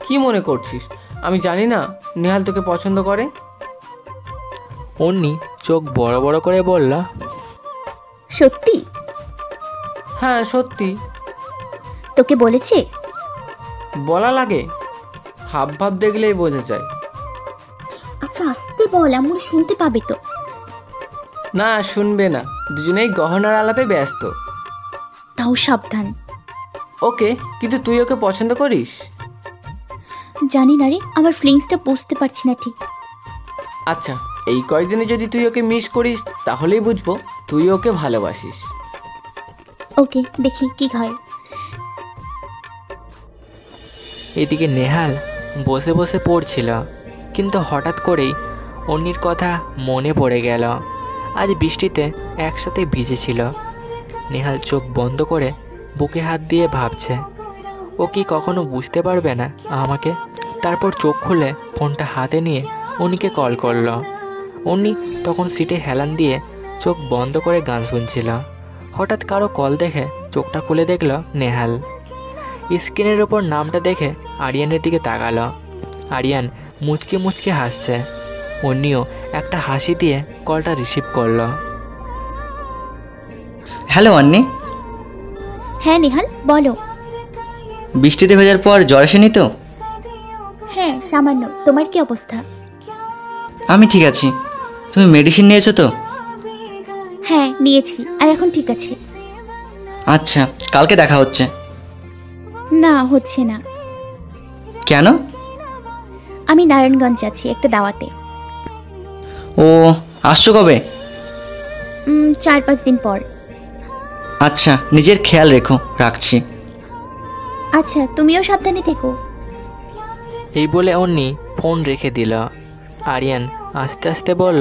কি মনে করছিস আমি জানি না নেহাল তোকে পছন্দ করে? অন্নি চোখ বড় বড় করে বলল, সত্যি? হ্যাঁ সত্যি। তোকে বলেছে? বলা লাগে, হাব ভাব দেখলেই বোঝা যায়। আচ্ছা আস্তে বল, আমরা শুনতে পাবে তো। না শুনবে না, দুজনেই গহনার আলাপে ব্যস্ত। তাও সাবধান। ওকে, কিন্তু তুই ওকে পছন্দ করিস? জানি না রে, আমার ফিলিংসটা বুঝতে পারছি না ঠিক। আচ্ছা, এই কয়েকদিনে যদি তুই ওকে মিস করিস তাহলেই বুঝবো তুই ওকে ভালোবাসিস। ওকে, দেখি কি হয়। এদিকে নেহাল বসে বসে পড়ছিল, কিন্তু হঠাৎ করেই অন্নির কথা মনে পড়ে গেল। আজ বৃষ্টিতে একসাথে ভিজেছিল। নেহাল চোখ বন্ধ করে বুকে হাত দিয়ে ভাবছে, ও কি কখনো বুঝতে পারবে না আমাকে? তারপর চোখ খুলে ফোনটা হাতে নিয়ে অন্নিকে কল করলো। অন্নি তখন সিটে হেলান দিয়ে চোখ বন্ধ করে গান শুনছিল। হঠাৎ কারো কল দেখে চোখটা খুলে দেখল নেহাল। স্ক্রিনের ওপর নামটা দেখে আরিয়ানের দিকে তাকালো। আরিয়ান মুচকে মুচকে হাসছে। অন্নিও একটা হাসি দিয়ে কলটা রিসিভ করলো। হ্যালো অন্নি। হ্যাঁ নেহাল, বলো। বৃষ্টিতে ভেজার পর জ্বর আসেনি তো? হ্যাঁ সামান্য। তোমার কি অবস্থা? আমি ঠিক আছি। তুমি মেডিসিন নিয়েছো তো? হ্যাঁ নিয়েছি, আর এখন ঠিক আছে। আচ্ছা, কালকে দেখা হচ্ছে। না, হচ্ছে না। কেন? আমি নারায়ণগঞ্জ যাচ্ছি একটা দাওয়াতে। ও, আসছো কবে? 4-5 দিন পর। আচ্ছা, নিজের খেয়াল রেখো, রাখছি। আচ্ছা, তুমিও সাবধানে থেকো। এই বলে অন্নি ফোন রেখে দিল। আরিয়ান আস্তে আস্তে বলল,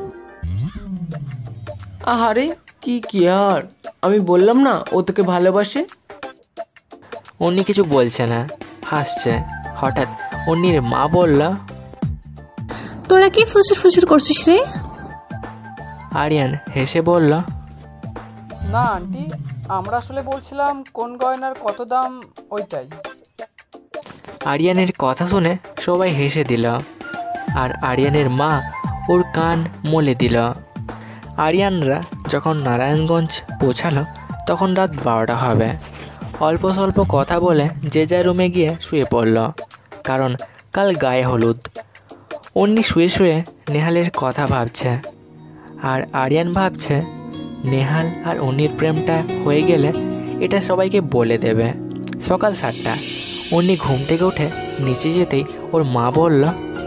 আহারে কি কেয়ার, আমি বললাম না ও তোকে ভালোবাসে। অন্নি কিছু বলছে না, হাসছে। হঠাৎ অন্নির মা বলল, তোরা কি ফুসুর ফুসুর করছিস রে? আরিয়ান হেসে বলল, না আন্টি, আমরা আসলে বলছিলাম কোন গয়নার কত দাম ওইটাই। আরিয়ানের কথা শুনে সবাই হেসে দিল, আর আরিয়ানের মা ওর কান মলে দিল। আরিয়ানরা যখন নারায়ণগঞ্জ পৌঁছালো তখন রাত 12টা হবে। অল্প স্বল্প কথা বলে যে যার রুমে গিয়ে শুয়ে পড়ল, কারণ কাল গায়ে হলুদ। অন্নি শুয়ে শুয়ে নেহালের কথা ভাবছে, আর আরিয়ান ভাবছে নেহাল আর অন্নির প্রেমটা হয়ে গেলে এটা সবাইকে বলে দেবে। সকাল 7টা। অন্নি ঘুম থেকে উঠে নিচে যেতেই ওর মা বলল,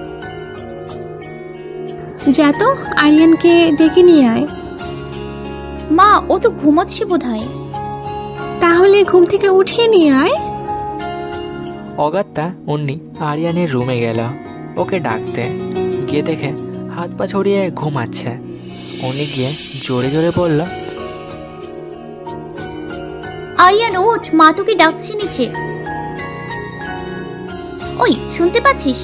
যা তো আরিয়ানকে ডেকে নিয়ে আয়। মা, ও তো ঘুমোচ্ছে বোধহয়। তাহলে ঘুম থেকে উঠিয়ে নিয়ে আয়। অগাত্তা অন্নি আরিয়ানের রুমে গেল ওকে ডাকতে। গিয়ে দেখে হাত পা ছড়িয়ে ঘুমাচ্ছে। অন্নি গিয়ে জোরে জোরে বলল, আরিয়ান ওঠ, মা তোকে ডাকছে নিচে। ওই শুনতে পাচ্ছিস?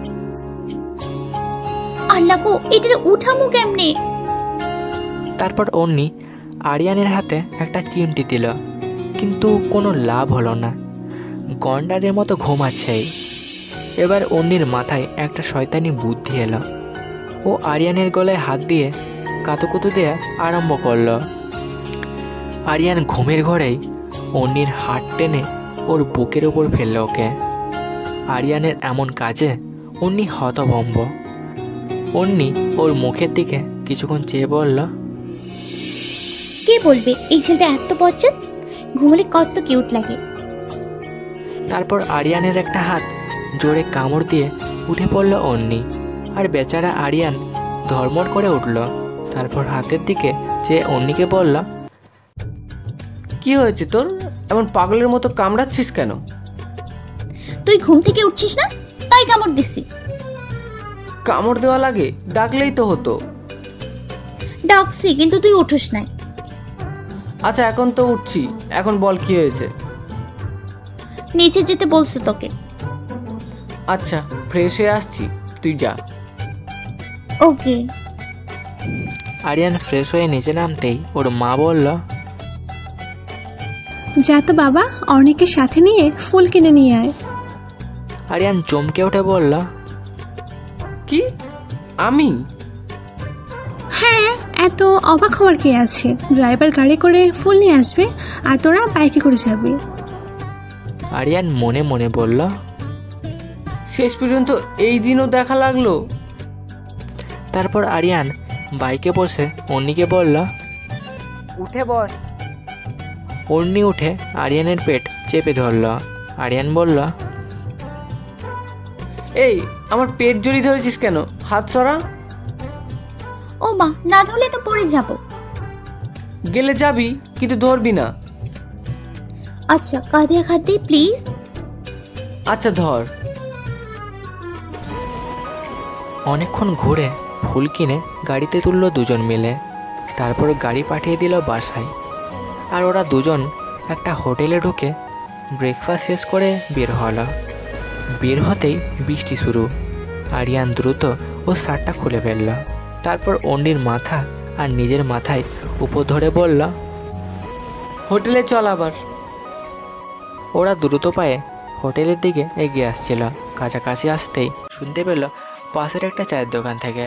আল্লাহ গো, এটারে উঠামু কেমনে? তারপর অন্নি আরিয়ানের হাতে একটা চিমটি দিল, কিন্তু কোনো লাভ হলো না। গন্ডারের মতো ঘুমাচ্ছেই। এবার অন্নির মাথায় একটা শয়তানি বুদ্ধি এলো। ও আরিয়ানের গলায় হাত দিয়ে কাতুকুতু দেয়া আরম্ভ করলো। আরিয়ান ঘুমের ঘরেই অন্নির হাত টেনে ওর বুকের ওপর ফেলল ওকে। আরিয়ানের এমন কাজে অন্নি হতভম্ব। অন্নি ওর মুখের দিকে কিছুক্ষণ চেয়ে বলল, কে বলবে এই ছেলেটা এত বজ্জাত? ঘুমলে কত কিউট লাগে। তারপর আরিয়ানের একটা হাত জোরে কামড় দিয়ে উঠে পড়ল অন্নি, আর বেচারা আরিয়ান ধর্মর করে উঠল। তারপর হাতের দিকে চেয়ে অন্নিকে বলল, কি হয়েছে তোর, এমন পাগলের মতো কামড়াচ্ছিস কেন? তুই ঘুম থেকে উঠছিস না, তাই কামড় দিছি। কামড় দেওয়া লাগে? ডাকলেই তো হতো। ডাকছি, কিন্তু তুই উঠোস নাই। আচ্ছা এখন তো উঠছি, এখন বল কি হয়েছে। নিচে যেতে বলছো তোকে। আচ্ছা ফ্রেশ হয়ে আসছি, তুই যা। ওকে। আরিয়ান ফ্রেশ হয়ে নিচে নামতেই ওর মা বলল, যা তো বাবা, অর্ণিকে সাথে নিয়ে ফুল কিনে নিয়ে আয়। আরিয়ান চমকে উঠে বলল, কি? আমি? হ্যাঁ, এত অবাক হওয়ার কি আছে? ড্রাইভার গাড়ি করে ফুল নিয়ে আসবে আর তোরা বাইকে করে যাবি। আরিয়ান মনে মনে বলল, শেষ পর্যন্ত এই দিনও দেখা লাগলো। তারপর আরিয়ান বাইকে বসে অন্নিকে বলল, উঠে বস। অন্নি উঠে আরিয়ানের পেট চেপে ধরল। আরিয়ান বলল, এই, আমার পেট জড়িয়ে ধরেছিস কেন? হাত সরা। ও মা, না ধরলে তো পড়ে যাব। গেলে যাবি, কিন্তু ধরবি না। আচ্ছা, কাঁধে হাত দিই প্লিজ। আচ্ছা ধর। অনেকক্ষণ ঘুরে ফুল কিনে গাড়িতে তুললো দুজন মিলে। তারপর গাড়ি পাঠিয়ে দিল বাসায়। আর ওরা দুজন একটা হোটেলে ঢুকে ব্রেকফাস্ট শেষ করে বের হলো। বের হতেই বৃষ্টি শুরু। আরিয়ান দ্রুত ও শার্টটা খুলে ফেলল। তারপর অন্যির মাথা আর নিজের মাথায় উপর ধরে বলল, হোটেলে চল আবার। ওরা দ্রুত পায়ে হোটেলের দিকে এগিয়ে আসছিল। কাছাকাছি আসতেই শুনতে পেল পাশের একটা চায়ের দোকান থেকে,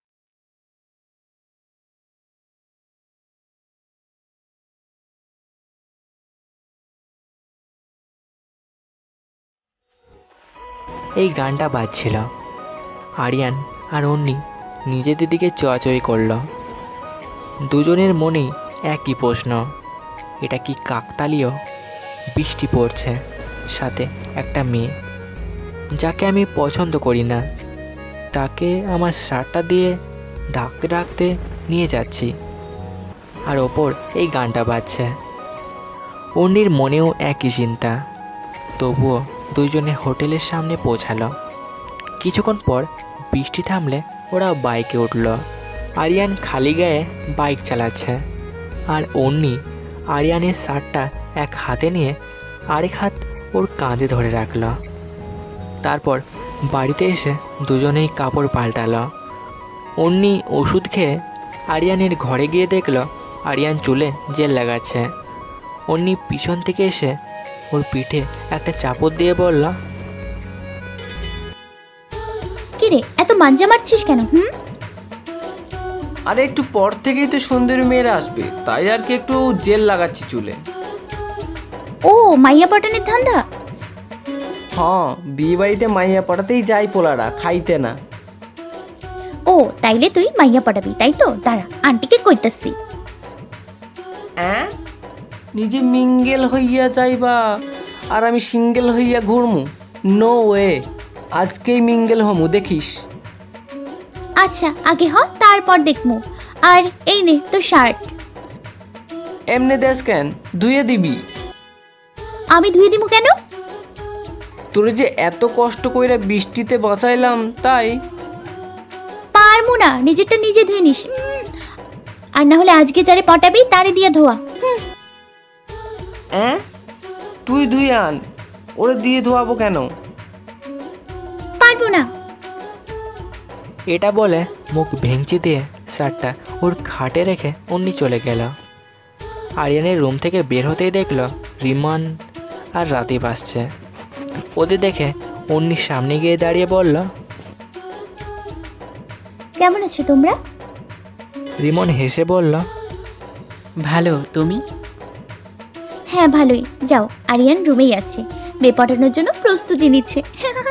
এই গানটা বাজছিল। আরিয়ান আর অন্নি নিজেদের দিকে চোয়াচই করল। দুজনের মনেই একই প্রশ্ন, এটা কি কাকতালীয়? বৃষ্টি পড়ছে, সাথে একটা মেয়ে যাকে আমি পছন্দ করি না, তাকে আমার শার্টটা দিয়ে ডাকতে ডাকতে নিয়ে যাচ্ছি, আর ওপর এই গানটা বাজছে। অন্নির মনেও একই চিন্তা। তবুও দুইজনে হোটেলের সামনে পৌঁছালো। কিছুক্ষণ পর বৃষ্টি থামলে ওরা বাইকে উঠল। আরিয়ান খালি গায়ে বাইক চালাচ্ছে, আর অন্নি আরিয়ানের শার্টটা এক হাতে নিয়ে আরেক হাত ওর কাঁধে ধরে রাখল। তারপর বাড়িতে এসে দুজনেই কাপড় পাল্টালো। অন্নি ওষুধ খেয়ে আরিয়ানের ঘরে গিয়ে দেখল আরিয়ান চুলে জেল লাগাচ্ছে। অন্নি পিছন থেকে এসে ওর পিঠে একটা চাপড় দিয়ে বলল, কিরে, এত মাঞ্জা মারছিস কেন? আরে একটু পর থেকেই তো সুন্দরী মেয়েরা আসবে, তাই আর কি একটু জেল লাগাচ্ছি চুলে। ও, মাইয়া পটানের ধান্দা? হ্যাঁ, বিয়ে বাড়িতে মাইয়া পটাতেই যাই পোলারা, খাইতে না। ও, তাইলে তুই মাইয়া পটাবি, তাই তো? দাঁড়া, আন্টিকে কইতাছি। হ্যাঁ, নিজে মিঙ্গেল হইয়া যাইবা আর আমি সিঙ্গেল হইয়া ঘুরমু? নো ওয়ে, আজকেই মিঙ্গেল হমু, দেখিস। আচ্ছা, আগে হ, তারপর দেখমু। আর এই নে তোর শার্ট। এমনে দেশ কেন, ধুয়ে দিবি। আমি ধুয়ে দিমু কেন? তোরে যে এত কষ্ট কইরা বৃষ্টিতে বাঁচাইলাম, তাই। পারমু না, নিজেরটা নিজে ধুয়ে নিস। আর না হলে আজকে যারে পটাবি তারে দিয়ে ধোয়া। হ্যাঁ, তুই ধুয়ে আন, ওরে দিয়ে ধোয়াবো কেন? পারবো না। এটা বলে মুখ ভেঙচি দিয়ে শার্টটা ওর খাটে রেখে অন্নি চলে গেল। আরিয়ানের রুম থেকে বের হতেই দেখল রিমান আর রাতিব আসছে। ওদের দেখে অন্নির সামনে গিয়ে দাঁড়িয়ে বলল, কেমন আছো তোমরা? রিমন হেসে বলল, ভালো, তুমি? হ্যাঁ, ভালোই। যাও, আরিয়ান রুমেই আছে, মেয়ে পটানোর জন্য প্রস্তুতি নিচ্ছে।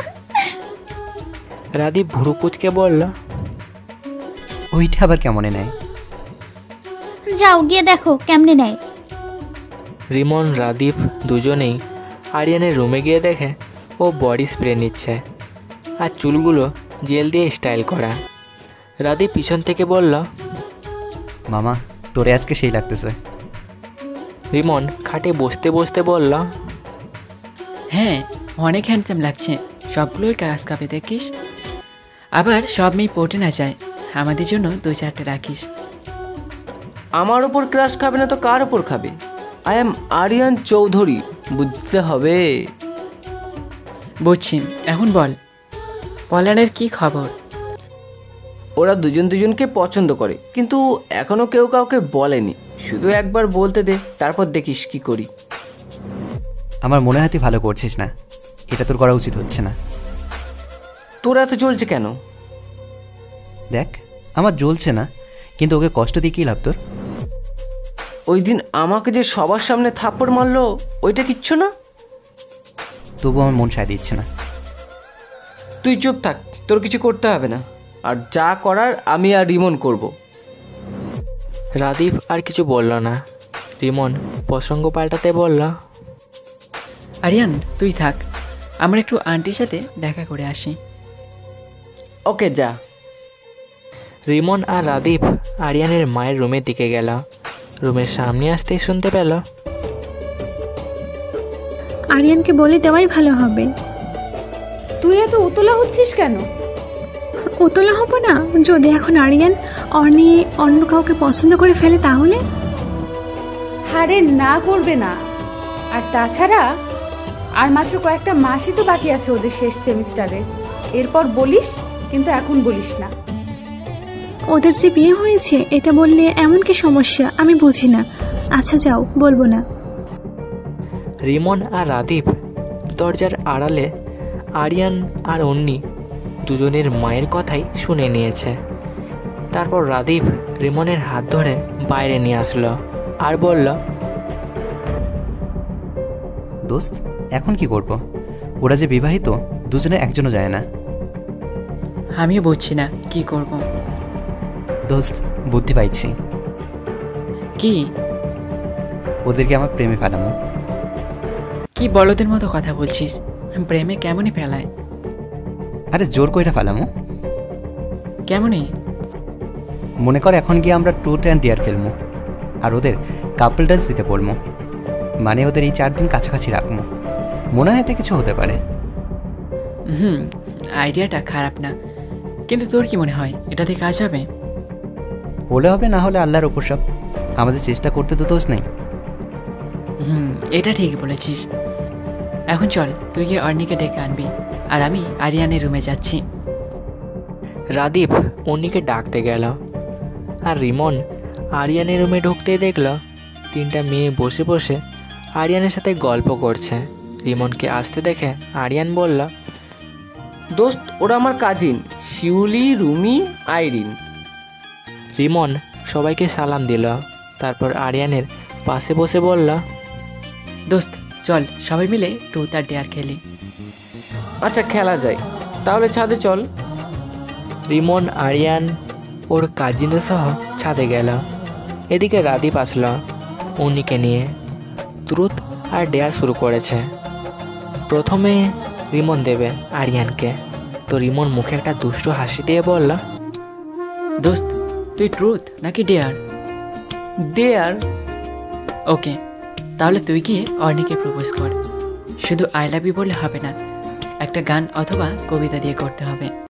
রাদীপ ভুরু কুচকে বলল, ওইটা আবার কেমনে নেয়? যাও গিয়ে দেখো কেমনে নেয়। রিমন রাদীপ দুজনেই আরিয়ানের রুমে গিয়ে দেখে ও বডি স্প্রে নিচ্ছে আর চুলগুলো জেল দিয়ে স্টাইল করা। রাদীপ পিছন থেকে বলল, মামা, তোরে আজকে সেই লাগতেছে। রিমন খাটে বসতে বসতে বলল, হ্যাঁ, অনেক হ্যান্ডসাম লাগছে। সবগুলোই কাজ কাপে দেখিস। আবার সব মেয়ে পটে না যায়, আমাদের জন্য 2-4টে রাখিস। আমার ওপর ক্রাশ খাবে না তো কার ওপর খাবে? আই এম আরিয়ান চৌধুরী, বুঝতে হবে। বুঝছি, এখন বল, পলানের কি খবর? ওরা দুজন দুজনকে পছন্দ করে, কিন্তু এখনো কেউ কাউকে বলেনি। শুধু একবার বলতে দে, তারপর দেখিস কি করি। আমার মনে হয় তুই ভালো করছিস না। এটা তোর করা উচিত হচ্ছে না। তোর এত চলছে কেন? দেখ, আমার জ্বলছে না, কিন্তু ওকে কষ্ট দিয়ে কী লাভ তোর? ওই দিন আমাকে যে সবার সামনে থাপ্পড় মারলো, ওইটা কিচ্ছু না। তবু আমার মন সায় দিচ্ছে না। তুই চুপ থাক, তোর কিছু করতে হবে না। আর যা করার আমি আর রিমন করব। রাদীপ আর কিছু বলল না। রিমন প্রসঙ্গ পাল্টাতে বলল, আরিয়ান তুই থাক, আমরা একটু আন্টির সাথে দেখা করে আসি। ওকে যা। রিমন আর রাদীপ আরিয়ানের মায়ের রুমের দিকে গেল। রুমের সামনে আসতেই শুনতে পেল, আরিয়ানকে বলে দেওয়াই ভালো হবে। তুই এত উতলা হচ্ছিস কেন? উতলা হবো না? যদি এখন আরিয়ান অর্নি অন্য কাউকে পছন্দ করে ফেলে তাহলে? হারে না করবে না। আর তাছাড়া আর মাত্র কয়েকটা মাসই তো বাকি আছে ওদের শেষ সেমিস্টারে। এরপর বলিস, কিন্তু এখন বলিস না। ওদের যে বিয়ে হয়েছে এটা বললে এমন কি সমস্যা আমি বুঝি না। আচ্ছা যাও, বলবো না। রিমন আর রাদীপ দরজার আড়ালে আরিয়ান আর অন্নি দুজনের মায়ের কথাই শুনে নিয়েছে। তারপর রাদীপ রিমনের হাত ধরে বাইরে নিয়ে আসলো আর বলল, দোস্ত, এখন কি করব? ওরা যে বিবাহিত, দুজনের একজনও যায় না। আমিও বুঝছি না কি করব। দোস্ত, বুদ্ধি পাইছি। কি? ওদেরকে আমার প্রেমে ফেলামো। কি বলদের মতো কথা বলছিস? প্রেমে কেমনই ফেলায়? আরে জোর কইরা ফেলামো। কেমনই? মনে কর এখন গিয়ে আমরা ট্রুথ অ্যান্ড ডেয়ার খেলবো, আর ওদের কাপল ডান্স দিতে বলবো। মানে ওদের এই 4 দিন কাছাকাছি রাখবো। মনে হয় এতে কিছু হতে পারে। আইডিয়াটা খারাপ না, কিন্তু তোর কি মনে হয় এটাতে কাজ হবে? হলে হবে, না হলে আল্লাহর উপর সব। আমাদের চেষ্টা করতে তো দোষ নেই। এটা ঠিক বলেছিস। এখন চল, তুই গিয়ে অর্নিকে ডেকে আনবি, আর আমি আরিয়ানের রুমে যাচ্ছি। রাদীপ অন্নিকে ডাকতে গেল। আর রিমন আরিয়ানের রুমে ঢুকতেই দেখল 3টা মেয়ে বসে বসে আরিয়ানের সাথে গল্প করছে। রিমনকে আসতে দেখে আরিয়ান বলল, দোস্ত, ওরা আমার কাজিন, শিউলি, রুমি, আইরিন। রিমন সবাইকে সালাম দিল। তারপর আরিয়ানের পাশে বসে বলল, দোস্ত চল সবাই মিলে ট্রুথ আর ডেয়ার খেলি। আচ্ছা খেলা যায়, তাহলে ছাদে চল। রিমন আরিয়ান ওর কাজিনরা সহ ছাদে গেল। এদিকে রাদীপ আসলো অন্নিকে নিয়ে। ট্রুথ আর ডেয়ার শুরু করেছে। প্রথমে রিমন দেবে আরিয়ানকে। তো রিমন মুখে একটা দুষ্ট হাসি দিয়ে বলল, দোস্ত তুই ট্রুথ নাকি ডেয়ার? ডেয়ার। ওকে, তাহলে তুই গিয়ে অর্নিকে প্রপোজ কর। শুধু আই লাভ ইউ বললে হবে না, একটা গান অথবা কবিতা দিয়ে করতে হবে।